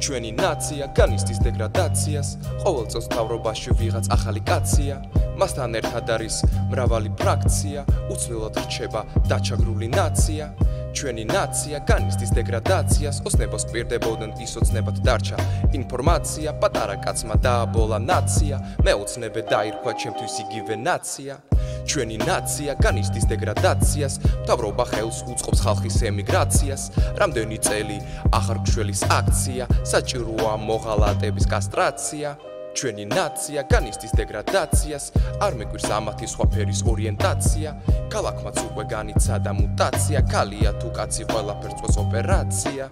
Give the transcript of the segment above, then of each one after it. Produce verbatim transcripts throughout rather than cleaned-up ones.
ჩვენი ნაცია განიცდის დეგრადაციას, ყოველ წელს მთავრობაში ვიღაც ახალი კაცია, მასთან ერთად არის მრავალი ფრაქცია, უცვლელად რჩება დაჩაგრული ნაცია. ჩვენი ნაცია განიცდის დეგრადაციას, ოსნებას კვირდებოდნენ ის ოცნებად დარჩა ინფორმაცია, პატარა კაცმა დააბოლა ნაცია, მეოცნებად დაირქვა ჩემთვის იგივე ნაცია. ჩვენი ნაცია განიცდის დეგრადაციას, მთავრობა ხელს უწყობს ხალხის ემიგრაციას, რამდენი წელი ახარგშველის აქცია, საჭიროა მოღალატების კასტრაცია. ჩვენი ნაცია განიცდის დეგრადაციას, არ მეკვირს ამათი სხვა ფერის ორიენტაცია, ქალაქმაც უკვე განიცადა მუტაცია, ქალია თუ კაცი ყველაფერს წვეს ოპერაცია.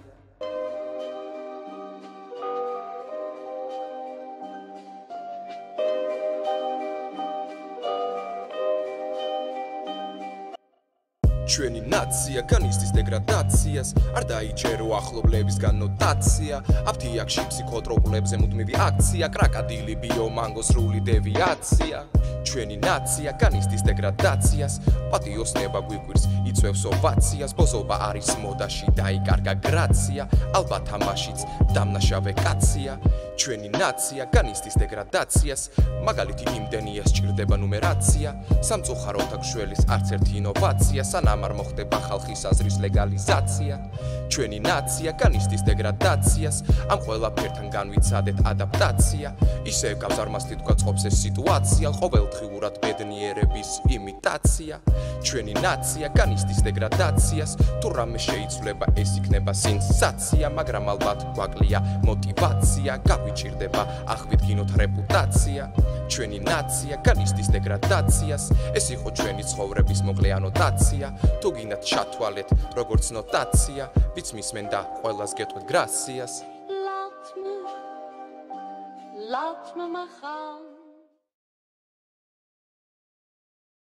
ჩვენი ნაცია განიცდის დეგრადაციას, არ დაიჯერო ახლობლებისგან ნოტაცია, აფთიაქში ფსიქოტროპულებზე მუდმივი აქცია, კრაკადილი ბიომანგო სრული დევიაცია. ჩვენი ნაცია განიცდის დეგრადაციას, პატიოსნება გვიკვირს იწვევს ოვაციას, ბოზობა არის მოდაში დაიკარგა გრაცია, ალბათ ამაშიც დამნაშავე კაცია. ჩვენი ნაცია განიცდის დეგრადაციას, მაგალითი იმდენია სჭირდება ნუმერაცია, სამწუხაროდ აქ შველის არც ერთი ინოვაცია, სანამ არ მოხდება ხალხის აზრის ლეგალიზაცია. ჩვენი ნაცია განიცდის დეგრადაციას, ამ ყველაფერთან განვიცადეთ ადაპტაცია, ისე გავზარმასტით გვაწყობს ეს სიტუაცია, ყოველდღიურად ბედნიერების იმიტაცია. ჩვენი ნაცია განიცდის დეგრადაციას, თუ რამე შეიცვლება ეს იქნება სენსაცია, მაგრამ ალბათ გვაკლია მოტივაცია, გვიჭირდება აღვიდგინოთ რეპუტაცია. ჩვენი ნაცია განიცდის დეგრადაციას, ეს იყო ჩვენი ცხოვრების მოკლე ანოტაცია, თუ გინდათ ჩათვალეთ როგორც ნოტაცია, ვიც მისმენ და ყველას გეტყვით გრაციას. Laat me, laat me maar gaan.